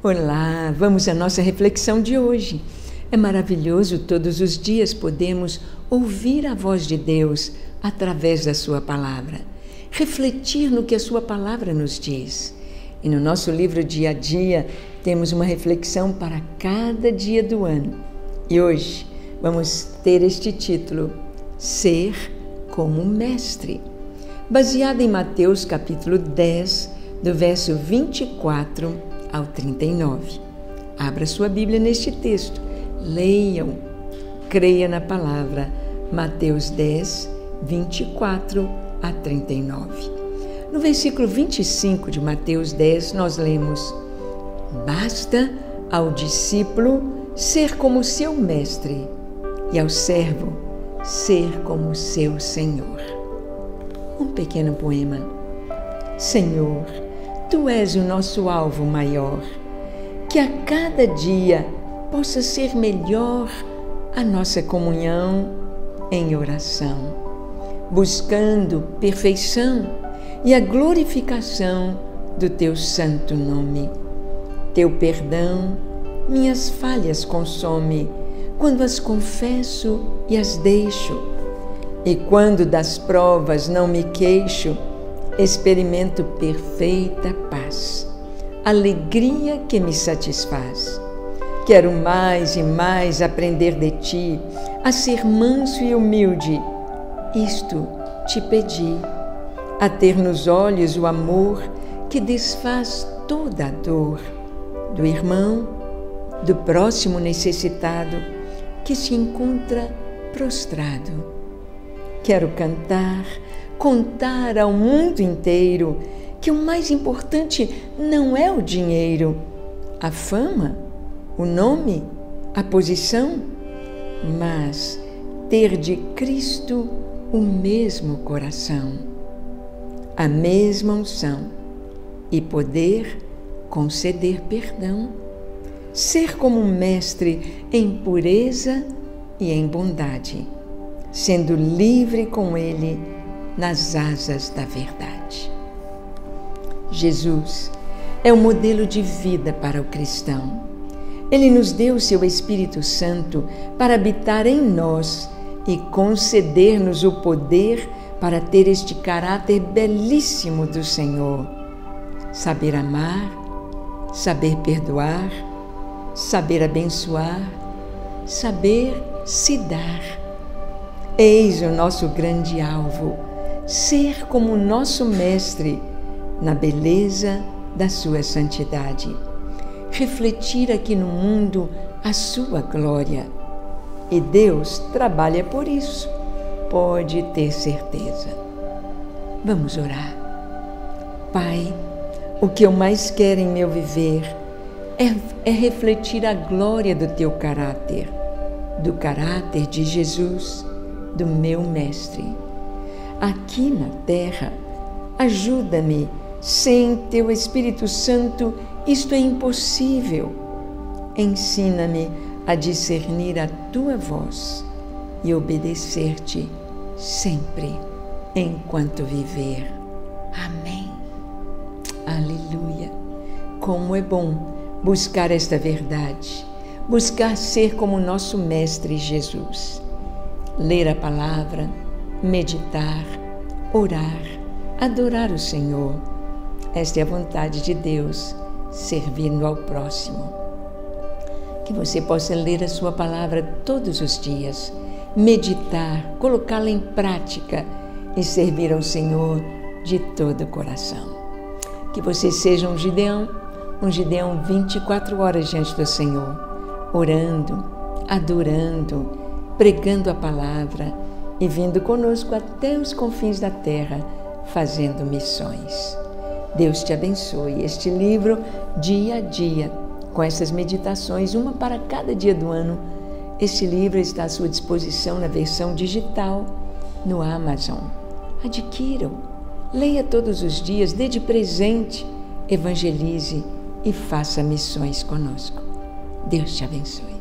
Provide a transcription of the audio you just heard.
Olá, vamos à nossa reflexão de hoje. É maravilhoso todos os dias podermos ouvir a voz de Deus através da sua palavra, refletir no que a sua palavra nos diz. E no nosso livro Dia a Dia temos uma reflexão para cada dia do ano. E hoje vamos ter este título, Ser como Mestre, baseado em Mateus capítulo 10, do verso 24 ao 39. Abra sua Bíblia neste texto, leiam, creia na palavra, Mateus 10, 24 a 39. No versículo 25 de Mateus 10, nós lemos: Basta ao discípulo ser como seu mestre e ao servo ser como seu Senhor. Um pequeno poema. Senhor, Tu és o nosso alvo maior, que a cada dia possa ser melhor a nossa comunhão em oração, buscando perfeição e a glorificação do Teu santo nome. Teu perdão minhas falhas consome, quando as confesso e as deixo, e quando das provas não me queixo, experimento perfeita paz, alegria que me satisfaz. Quero mais e mais aprender de Ti, a ser manso e humilde. Isto Te pedi, a ter nos olhos o amor que desfaz toda a dor, do irmão, do próximo necessitado que se encontra prostrado. Quero contar ao mundo inteiro que o mais importante não é o dinheiro, a fama, o nome, a posição, mas ter de Cristo o mesmo coração, a mesma unção e poder conceder perdão, ser como um mestre em pureza e em bondade, sendo livre com Ele nas asas da verdade. Jesus é o modelo de vida para o cristão. Ele nos deu o seu Espírito Santo para habitar em nós e conceder-nos o poder para ter este caráter belíssimo do Senhor. Saber amar, saber perdoar, saber abençoar, saber se dar. Eis o nosso grande alvo, ser como o nosso Mestre na beleza da sua santidade, refletir aqui no mundo a sua glória. E Deus trabalha por isso, pode ter certeza. Vamos orar. Pai, o que eu mais quero em meu viver é refletir a glória do Teu caráter, do caráter de Jesus, do meu Mestre. Aqui na terra, ajuda-me, sem Teu Espírito Santo isto é impossível. Ensina-me a discernir a Tua voz e obedecer-Te sempre, enquanto viver. Amém. Aleluia. Como é bom buscar esta verdade, buscar ser como nosso Mestre Jesus. Ler a palavra, meditar, orar, adorar o Senhor. Esta é a vontade de Deus, servindo ao próximo. Que você possa ler a sua palavra todos os dias, meditar, colocá-la em prática e servir ao Senhor de todo o coração. Que você seja um Gideão 24 horas diante do Senhor, orando, adorando, pregando a palavra e vindo conosco até os confins da terra, fazendo missões. Deus te abençoe. Este livro, Dia a Dia, com essas meditações, uma para cada dia do ano. Este livro está à sua disposição na versão digital no Amazon. Adquira-o, leia todos os dias, dê de presente, evangelize e faça missões conosco. Deus te abençoe.